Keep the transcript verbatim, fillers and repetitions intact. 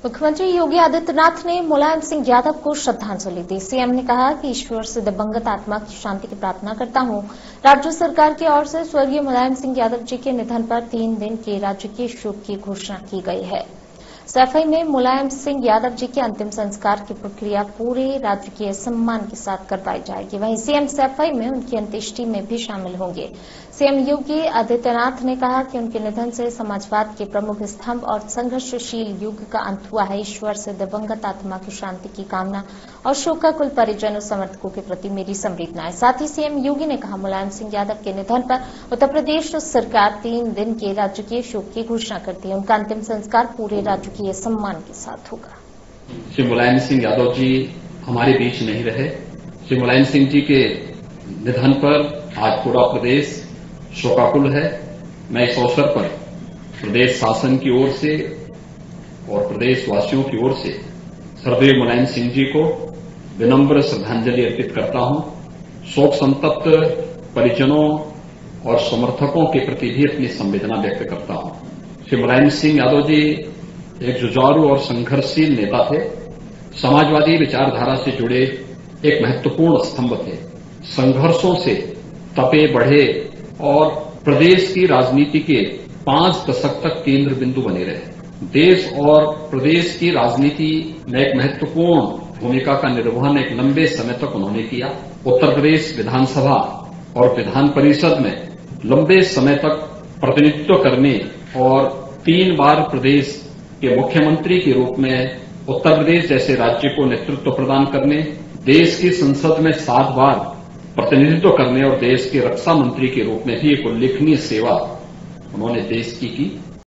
मुख्यमंत्री योगी आदित्यनाथ ने मुलायम सिंह यादव को श्रद्धांजलि दी। सीएम ने कहा कि ईश्वर से दिवंगत आत्मा की शांति की प्रार्थना करता हूं। राज्य सरकार की ओर से स्वर्गीय मुलायम सिंह यादव जी के निधन पर तीन दिन के राजकीय शोक की घोषणा की गई है। सैफई में मुलायम सिंह यादव जी के अंतिम संस्कार की प्रक्रिया पूरे राजकीय सम्मान के साथ करवाई जाएगी। वहीं सीएम सैफई में उनकी अंत्येष्टि में भी शामिल होंगे। सीएम योगी आदित्यनाथ ने कहा कि उनके निधन से समाजवाद के प्रमुख स्तंभ और संघर्षशील युग का अंत हुआ है। ईश्वर से दिवंगत आत्मा की शांति की कामना और शोकाकुल परिजनों समर्थकों के प्रति मेरी संवेदनाएं। साथ ही सीएम योगी ने कहा, मुलायम सिंह यादव के निधन पर उत्तर प्रदेश सरकार तीन दिन के राजकीय शोक की घोषणा करती है। उनका अंतिम संस्कार पूरे राजकीय सम्मान के साथ होगा। श्री मुलायम सिंह यादव जी हमारे बीच नहीं रहे। श्री मुलायम सिंह जी के निधन पर आज पूरा प्रदेश शोकाकुल है। मैं इस अवसर पर प्रदेश शासन की ओर से और प्रदेशवासियों की ओर से सर्वदेव मुलायम सिंह जी को विनम्र श्रद्धांजलि अर्पित करता हूं। शोक संतप्त परिजनों और समर्थकों के प्रति भी अपनी संवेदना व्यक्त करता हूं। श्री मुलायम सिंह यादव जी एक जुझारू और संघर्षशील नेता थे। समाजवादी विचारधारा से जुड़े एक महत्वपूर्ण स्तंभ थे। संघर्षों से तपे बढ़े और प्रदेश की राजनीति के पांच दशक तक केंद्र बिंदु बने रहे। देश और प्रदेश की राजनीति में एक महत्वपूर्ण भूमिका का निर्वहन एक लंबे समय तक उन्होंने किया। उत्तर प्रदेश विधानसभा और विधान परिषद में लंबे समय तक प्रतिनिधित्व करने और तीन बार प्रदेश के मुख्यमंत्री के रूप में उत्तर प्रदेश जैसे राज्य को नेतृत्व प्रदान करने, देश की संसद में सात बार प्रतिनिधित्व करने और देश के रक्षा मंत्री के रूप में भी एक उल्लेखनीय सेवा उन्होंने देश की की।